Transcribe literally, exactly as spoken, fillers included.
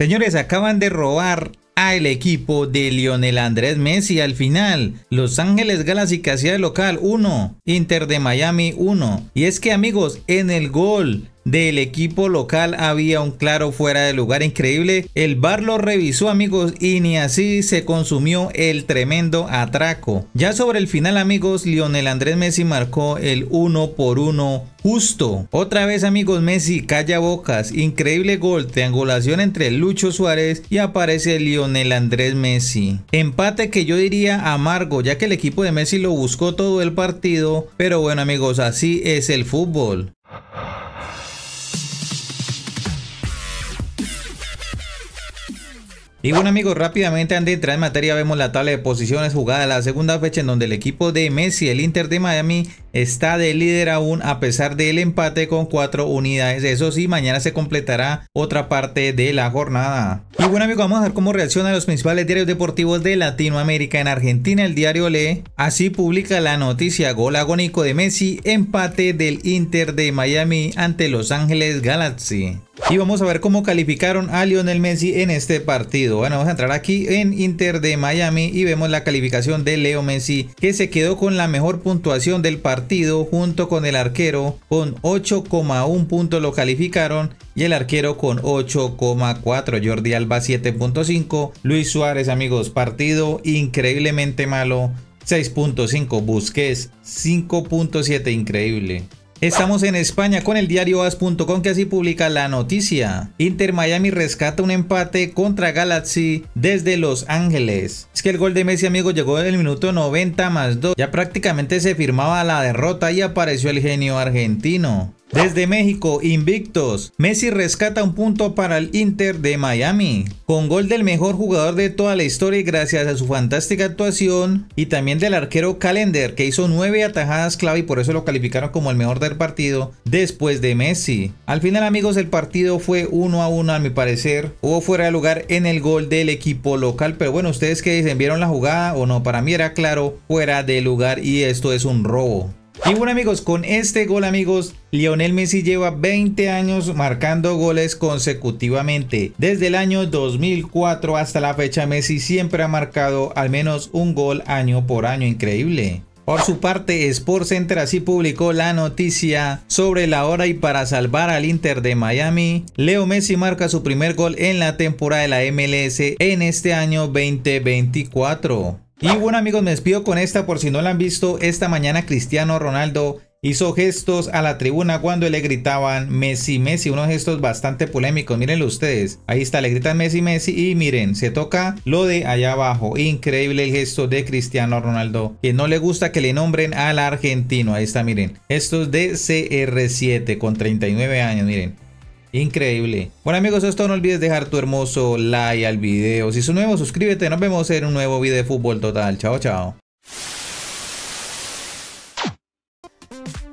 Señores, acaban de robar al equipo de Lionel Andrés Messi al final. Los Ángeles Galaxy que hacía de local uno, Inter de Miami uno. Y es que amigos, en el gol del equipo local había un claro fuera de lugar increíble. El V A R lo revisó amigos y ni así se consumió el tremendo atraco. Ya sobre el final amigos, Lionel Andrés Messi marcó el uno por uno justo. Otra vez amigos, Messi calla bocas. Increíble gol, triangulación entre Lucho Suárez y aparece Lionel Andrés Messi. Empate que yo diría amargo, ya que el equipo de Messi lo buscó todo el partido. Pero bueno amigos, así es el fútbol. Y bueno amigos, rápidamente antes de entrar en materia vemos la tabla de posiciones jugada la segunda fecha en donde el equipo de Messi, el Inter de Miami, está de líder aún a pesar del empate con cuatro unidades. Eso sí, mañana se completará otra parte de la jornada. Y bueno amigos, vamos a ver cómo reaccionan los principales diarios deportivos de Latinoamérica. En Argentina el diario Lee así publica la noticia: gol agónico de Messi, empate del Inter de Miami ante Los Ángeles Galaxy. Y vamos a ver cómo calificaron a Lionel Messi en este partido. Bueno, vamos a entrar aquí en Inter de Miami y vemos la calificación de Leo Messi, que se quedó con la mejor puntuación del partido junto con el arquero con ocho coma uno puntos lo calificaron y el arquero con ocho coma cuatro, Jordi Alba siete punto cinco, Luis Suárez amigos, partido increíblemente malo seis punto cinco, Busquets cinco punto siete, increíble. Estamos en España con el diario as punto com que así publica la noticia: Inter Miami rescata un empate contra Galaxy desde Los Ángeles. Es que el gol de Messi amigos llegó en el minuto noventa más dos, ya prácticamente se firmaba la derrota y apareció el genio argentino. Desde México, invictos, Messi rescata un punto para el Inter de Miami, con gol del mejor jugador de toda la historia y gracias a su fantástica actuación, y también del arquero Callender, que hizo nueve atajadas clave y por eso lo calificaron como el mejor del partido después de Messi. Al final amigos, el partido fue uno a uno a mi parecer. Hubo fuera de lugar en el gol del equipo local, pero bueno, ustedes qué dicen, ¿vieron la jugada o no? Para mí era claro fuera de lugar y esto es un robo. Y bueno amigos, con este gol amigos, Lionel Messi lleva veinte años marcando goles consecutivamente. Desde el año dos mil cuatro hasta la fecha, Messi siempre ha marcado al menos un gol año por año, increíble. Por su parte, SportsCenter así publicó la noticia sobre la hora y para salvar al Inter de Miami, Leo Messi marca su primer gol en la temporada de la M L S en este año veinte veinticuatro. Y bueno amigos, me despido con esta por si no la han visto. Esta mañana Cristiano Ronaldo hizo gestos a la tribuna cuando le gritaban Messi, Messi, unos gestos bastante polémicos, mírenlo ustedes. Ahí está, le gritan Messi, Messi y miren, se toca lo de allá abajo. Increíble el gesto de Cristiano Ronaldo, que no le gusta que le nombren al argentino. Ahí está, miren, esto es de C R siete con treinta y nueve años, miren. Increíble. Bueno amigos, esto no olvides dejar tu hermoso like al video. Si sos nuevo, suscríbete. Nos vemos en un nuevo video de Fútbol Total. Chao, chao.